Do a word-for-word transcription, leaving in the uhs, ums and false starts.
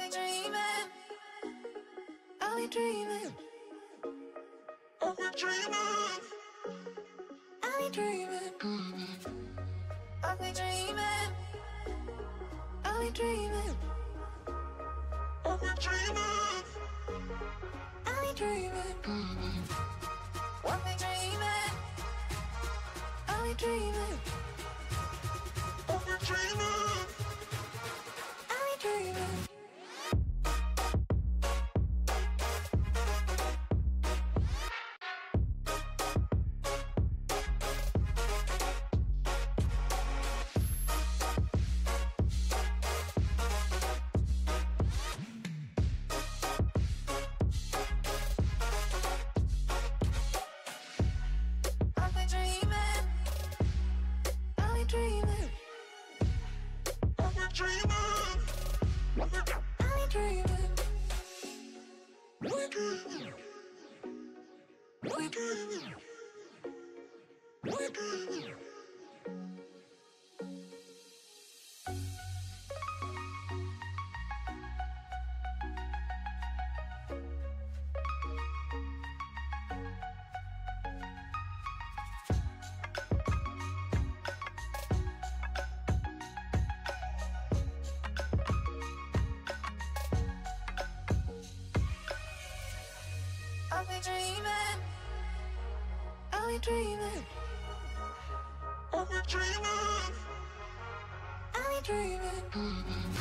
be dreaming, I'll be dreaming, I'll be dreaming, I'll be dreaming, I'll be dreaming, I'll be dreaming, I'll be dreaming, I'll be dreaming, I'll be dreaming, I'll be dreaming, I'll be dreaming, I'll be dreaming. I'll be dreaming, I'll be dreaming, I'll be dreaming, I'll be dreaming.